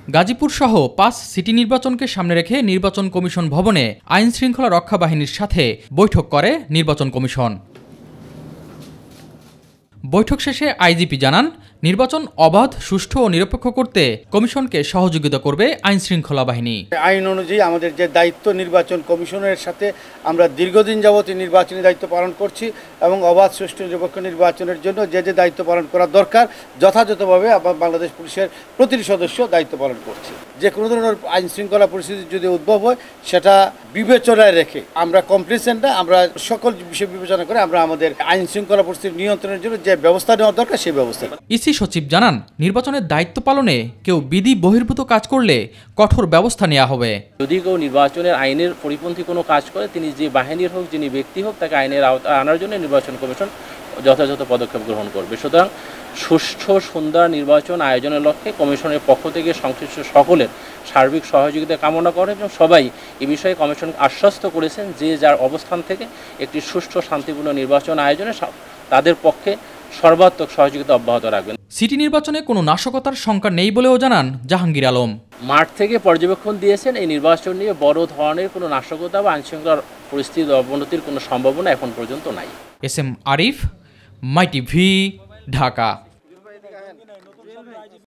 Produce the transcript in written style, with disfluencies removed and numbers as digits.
গাজীপুর সহ ৫ সিটি নির্বাচনকে সামনে রেখে নির্বাচন কমিশন ভবনে আইন শৃঙ্খলা রক্ষা বাহিনীর সাথে বৈঠক করে নির্বাচন কমিশন। বৈঠক শেষে আইজিপি জানান, নির্বাচন অবাধ, সুষ্ঠু ও নিরপেক্ষ করতে কমিশনকে সহযোগিতা করবে আইন শৃঙ্খলা বাহিনী। আইন অনুযায়ী আমাদের যে দায়িত্ব, নির্বাচন কমিশনের সাথে আমরা দীর্ঘদিন যাবত নির্বাচনী দায়িত্ব পালন করছি এবং অবাধ, সুষ্ঠু, নিরপেক্ষ নির্বাচনের জন্য যে দায়িত্ব পালন করা দরকার যথাযথভাবে বাংলাদেশ পুলিশের প্রতিটি সদস্য দায়িত্ব পালন করছে। যে কোনো ধরনের আইন শৃঙ্খলা পরিস্থিতি যদি উদ্ভব হয় সেটা বিবেচনায় রেখে আমরা কমপ্লিসেন্ট না, আমরা সকল বিষয় বিবেচনা করে আমরা আমাদের আইন শৃঙ্খলা পরিস্থিতি নিয়ন্ত্রণের জন্য যে ব্যবস্থা নেওয়া দরকার সেই ব্যবস্থা। ইসি সচিব জানান, নির্বাচনের দায়িত্ব পালনে কেউ বিধি বহির্ভূত কাজ করলে কঠোর ব্যবস্থা নেওয়া হবে। যদি কেউ নির্বাচনের আইনের পরিপন্থী কোনো কাজ করে, তিনি যে বাহিনীর হোক, যিনি ব্যক্তি হোক, তাকে আইনের আওতায় আনার জন্য নির্বাচন কমিশন যথাযথ পদক্ষেপ গ্রহণ করবে। সুতরাং সুষ্ঠু সুন্দর নির্বাচন আয়োজনের লক্ষ্যে কমিশনের পক্ষ থেকে সংশ্লিষ্ট সকলের সার্বিক সহযোগিতা কামনা করে এবং সবাই এ বিষয়ে কমিশন আশ্বস্ত করেছেন যে যার অবস্থান থেকে একটি সুষ্ঠু শান্তিপূর্ণ নির্বাচন আয়োজনে তাদের পক্ষে সর্বাত্মক সহযোগিতা অব্যাহত রাখবেন। সিটি নির্বাচনে কোনো নাশকতার শঙ্কা নেই বলেও জানান জাহাঙ্গীর আলম। মাঠ থেকে পর্যবেক্ষণ দিয়েছেন, এই নির্বাচন নিয়ে বড় ধরনের কোনো নাশকতা বা আইনশৃঙ্খলার পরিস্থিতির অবনতির কোনো সম্ভাবনা এখন পর্যন্ত নাই। SM Arif, Mytv, Dhaka.